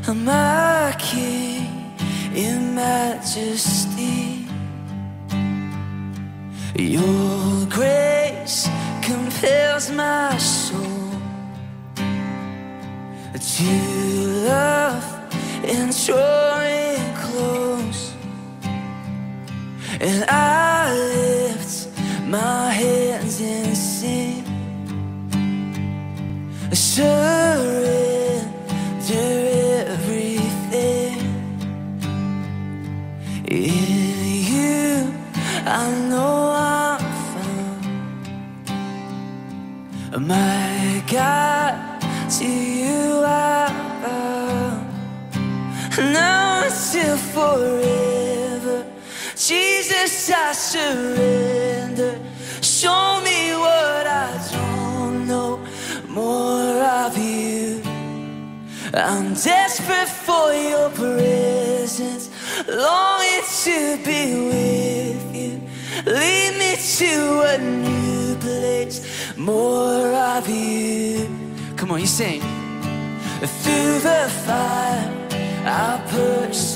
my King in majesty. Your grace compels my soul to love and draw it close, and I lift my hands and sing, surrender everything. In you I know I'm found, my God, to you I bow, now until forever. Jesus, I surrender. Show me what I don't know, more of you. I'm desperate for your presence, longing to be with you. Lead me to a new place, more of you. Come on, you sing. Through the fire I'll pursue